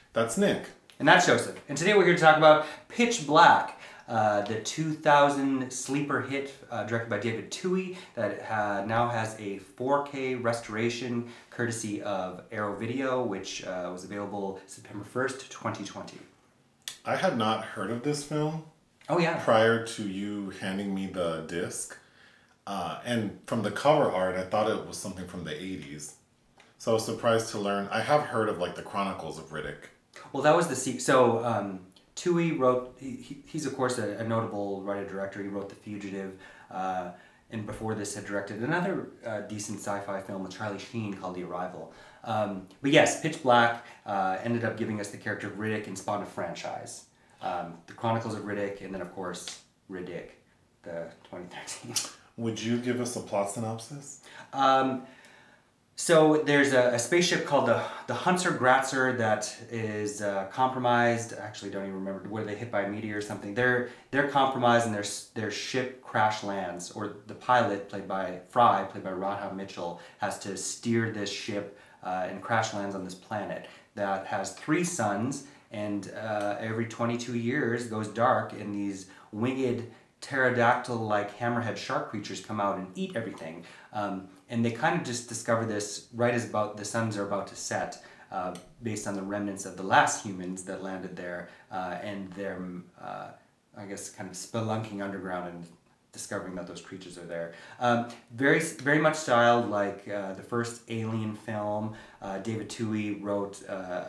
That's Nick. And that's Joseph. And today we're here to talk about Pitch Black, the 2000 sleeper hit directed by David Twohy that now has a 4K restoration courtesy of Arrow Video, which was available September 1st, 2020. I had not heard of this film. Oh yeah. Prior to you handing me the disc. And from the cover art, I thought it was something from the 80s. So I was surprised to learn. I have heard of like the Chronicles of Riddick. Well, that was the sequel. So Twohy wrote, he's of course a notable writer-director. He wrote The Fugitive, and before this had directed another decent sci-fi film with Charlie Sheen called The Arrival. But yes, Pitch Black ended up giving us the character of Riddick and spawned a franchise. The Chronicles of Riddick, and then of course Riddick, the 2013. Would you give us a plot synopsis? So there's a spaceship called the Hauser Gratzner that is compromised. I actually don't even remember, were they hit by a meteor or something? They're compromised and their ship crash lands, or the pilot, played by Radha Mitchell, has to steer this ship and crash lands on this planet that has 3 suns, and every 22 years goes dark and these winged pterodactyl-like hammerhead shark creatures come out and eat everything. And they kind of just discover this right as the suns are about to set, based on the remnants of the last humans that landed there, and they're, I guess, kind of spelunking underground and discovering that those creatures are there. Very, very much styled like the first Alien film. David Twohy wrote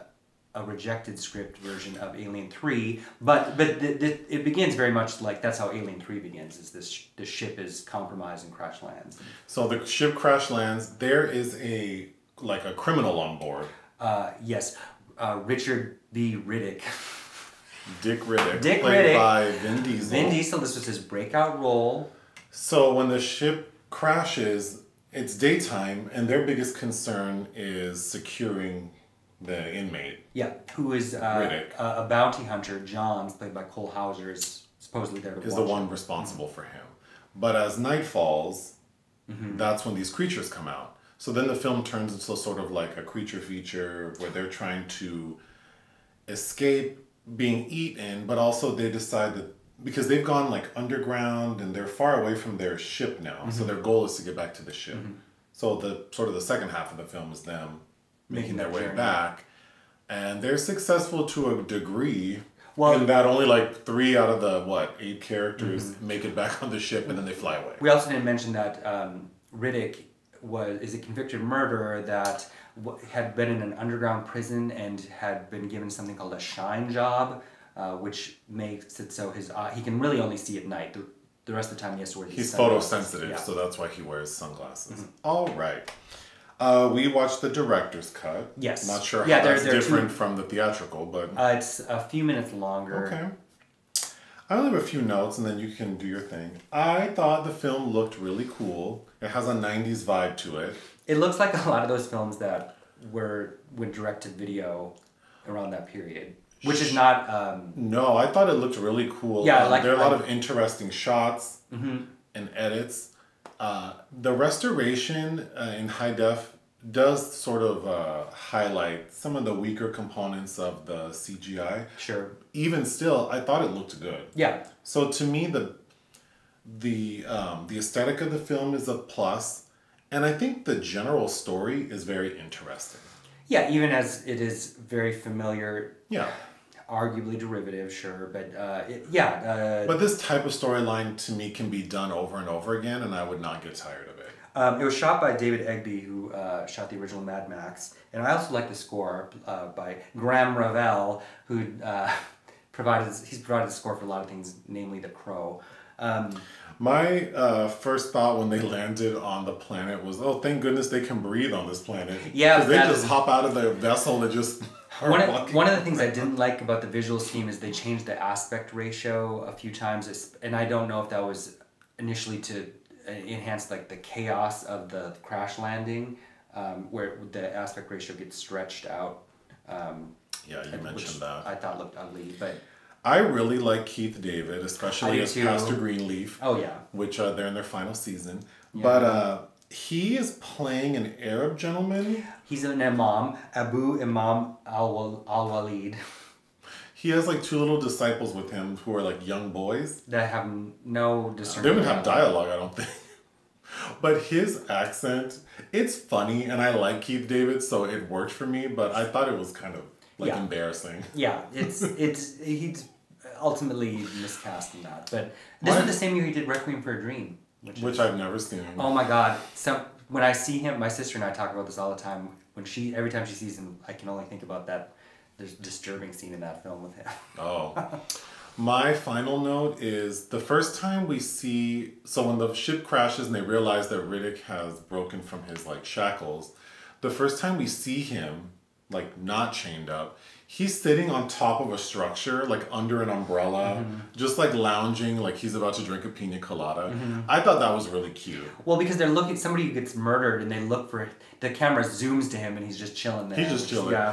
a rejected script version of Alien 3, but it begins very much like that's how Alien 3 begins, is the ship is compromised and crash lands. So the ship crash lands, there is a criminal on board. Yes, Richard B. Riddick. Dick Riddick. Dick played Riddick. by Vin Diesel. Vin Diesel, this was his breakout role. So when the ship crashes, it's daytime, and their biggest concern is securing the inmate. Yeah, who is a bounty hunter. John, played by Cole Hauser, is supposedly there to watch. Is the one responsible for him. But as night falls, that's when these creatures come out. So then the film turns into sort of like a creature feature where they're trying to escape being eaten, but also they decide that because they've gone like underground and they're far away from their ship now, so their goal is to get back to the ship. So the second half of the film is them making their way back, and they're successful to a degree. Well, in that only like 3 out of the 8 characters make it back on the ship, and then they fly away. We also didn't mention that Riddick is a convicted murderer that had been in an underground prison and had been given something called a shine job, which makes it so he can really only see at night. The rest of the time he has to wear these sunglasses. He's photosensitive, so that's why he wears sunglasses. All right. We watched the director's cut. Yes. Not sure how that's different from the theatrical, but... it's a few minutes longer. Okay. I only have a few notes, and then you can do your thing. I thought the film looked really cool. It has a 90s vibe to it. It looks like a lot of those films that went direct to video around that period. Which is not... No, I thought it looked really cool. Yeah, there are a lot of interesting shots and edits. The restoration in high def does sort of highlight some of the weaker components of the CGI. Sure. Even still, I thought it looked good. Yeah. So to me, the aesthetic of the film is a plus, and I think the general story is very interesting. Yeah, even as it is very familiar. Yeah. Arguably derivative, sure, but but this type of storyline to me can be done over and over again, and I would not get tired of it. It was shot by David Eggby, who shot the original Mad Max, and I also like the score by Graham Ravel, who provided the score for a lot of things, namely The Crow. My first thought when they landed on the planet was, oh, thank goodness they can breathe on this planet. Yeah, because they just hop out of the vessel and just. One of the things I didn't like about the visual scheme is they changed the aspect ratio a few times, and I don't know if that was initially to enhance like the chaos of the crash landing, where the aspect ratio gets stretched out. Yeah, you mentioned that. I thought looked ugly, but I really like Keith David, especially as too. Pastor Greenleaf. Oh yeah, which they're in their final season. Yeah. But He is playing an Arab gentleman. He's an imam, Abu Imam al-Walid. He has like 2 little disciples with him who are like young boys. That have no They discernible. don't even have dialogue, I don't think. But his accent, it's funny, and I like Keith David, so it worked for me, but I thought it was kind of like embarrassing. Yeah, he's ultimately miscast in that. But this was the same year he did Requiem for a Dream. Which I've never seen. Oh my god. So when I see him, my sister and I talk about this all the time. Every time she sees him, I can only think about that. There's a disturbing scene in that film with him. Oh. My final note is the first time we see, so when the ship crashes and they realize that Riddick has broken from his like shackles, the first time we see him like not chained up, he's sitting on top of a structure, like under an umbrella, just like lounging, like he's about to drink a pina colada. I thought that was really cute. Well, because they're looking, somebody who gets murdered and they look for, the camera zooms to him and he's just chilling there. He's just chilling. Yeah.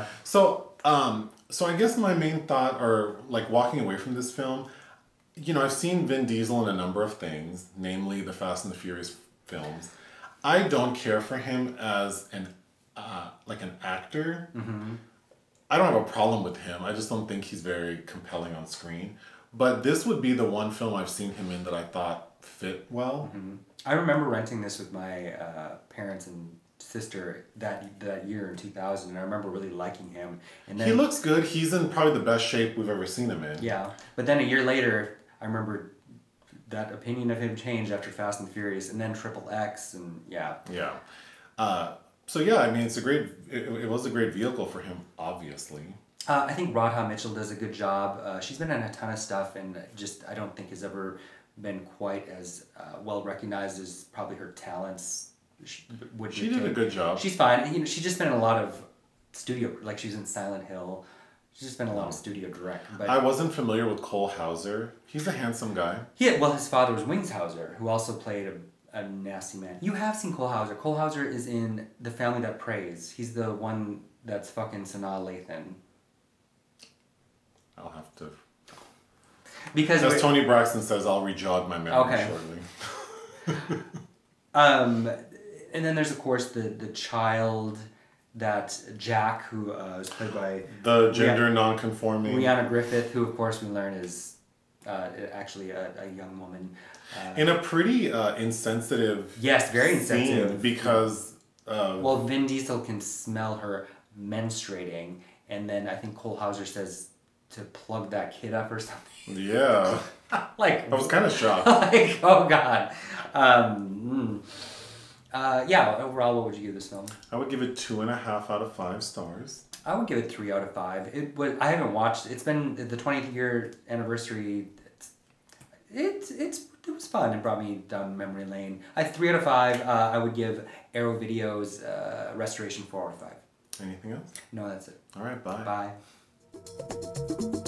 So I guess my main thought, or like walking away from this film, you know, I've seen Vin Diesel in a number of things, namely the Fast and the Furious films. I don't care for him as an actor. I don't have a problem with him. I just don't think he's very compelling on screen. But this would be the one film I've seen him in that I thought fit well. I remember renting this with my parents and sister that year in 2000, and I remember really liking him. And then He looks good. He's in probably the best shape we've ever seen him in. Yeah, but then a year later, I remember that opinion of him changed after Fast and Furious, and then Triple X, and yeah. Yeah. So yeah, I mean, it was a great vehicle for him, obviously. I think Radha Mitchell does a good job. She's been in a ton of stuff, and I don't think has ever been quite as well recognized as probably her talents would. She did a good job. She's fine. You know, she's just been in a lot of studio, like she's in Silent Hill. She's just been in a lot of studio direct. But I wasn't familiar with Cole Hauser. He's a handsome guy. Yeah, well, his father was Wings Hauser, who also played a nasty man. You have seen Cole Hauser. Cole Hauser is in The Family That Prays. He's the one that's fucking Sanaa Lathan. I'll have to... Because as Tony Braxton says, I'll re-jog my memory shortly. And then there's, of course, the child that Jack, who is played by... The gender non-conforming... Rhiana Griffith, who, of course, we learn is actually a young woman. In a pretty insensitive... Yes, very insensitive. Because... well, Vin Diesel can smell her menstruating, and then I think Cole Hauser says to plug that kid up or something. Yeah. Like... I was kind of shocked. Like, oh, God. Yeah, overall, what would you give this film? I would give it 2.5 out of 5 stars. I would give it 3 out of 5. I haven't watched. It's been the 20th year anniversary. It was fun. It brought me down memory lane. 3 out of 5. I would give Arrow Video's Restoration 4 out of 5. Anything else? No, that's it. All right, bye. Bye.